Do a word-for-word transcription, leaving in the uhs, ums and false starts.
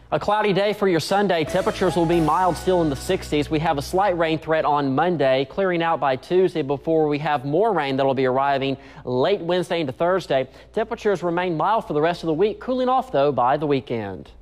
A cloudy day for your Sunday. Temperatures will be mild, still in the sixties. We have a slight rain threat on Monday, clearing out by Tuesday before we have more rain that will be arriving late Wednesday into Thursday. Temperatures remain mild for the rest of the week, cooling off though by the weekend.